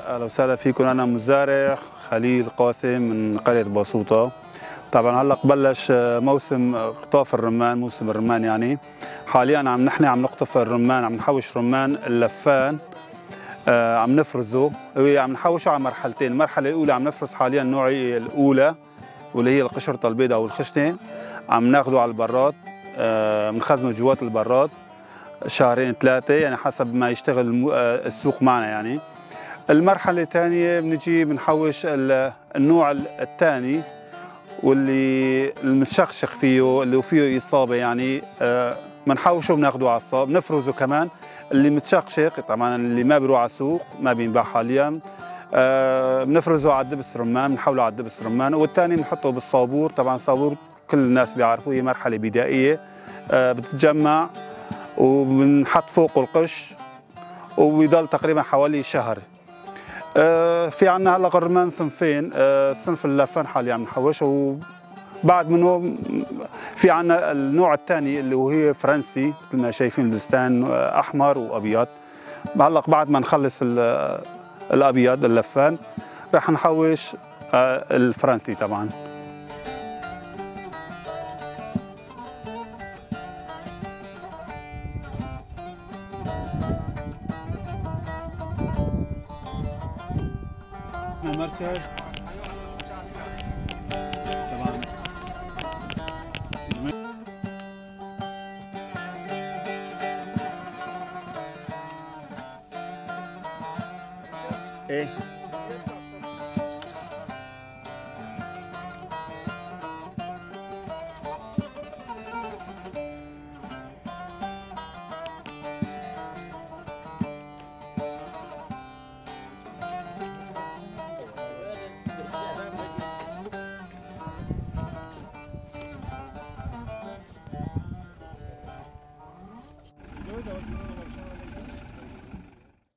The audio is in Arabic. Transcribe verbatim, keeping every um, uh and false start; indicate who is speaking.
Speaker 1: اهلا وسهلا فيكم. انا مزارع خليل قاسم من قريه باسوطه. طبعا هلا بلش موسم قطاف الرمان، موسم الرمان يعني. حاليا عم نحن عم نقطف الرمان، عم نحوش رمان اللفان، آه عم نفرزه. هو عم نحوشه على مرحلتين. المرحله الاولى عم نفرز حاليا النوعيه الاولى واللي هي القشرطه البيضاء والخشنه، عم ناخذه على البراد، آه بنخزنه جوات البراد شهرين ثلاثه يعني حسب ما يشتغل السوق معنا يعني. المرحله الثانيه بنجي بنحوش النوع الثاني واللي المشخشخ فيه اللي فيه اصابه يعني، بنحوشه بناخذه على الصاب، بنفرزه كمان. اللي متشخشخ طبعا اللي ما بيروح على السوق ما بينباع حاليا، بنفرزه على الدبس رمان، بنحوله على الدبس رمان. والثاني بنحطه بالصابور. طبعا صابور كل الناس بيعرفوه، هي مرحله بدائيه بتتجمع وبنحط فوقه القش وبيضل تقريبا حوالي شهر. آه في عندنا هلا الرمان صنفين، آه صنف اللفان حاليا عم نحوشه، وبعد منه في عندنا النوع الثاني اللي هو فرنسي مثل ما شايفين البستان، آه احمر وابيض. هلا بعد ما نخلص الابيض اللفان رح نحوش آه الفرنسي طبعا. مركز طبعا ايه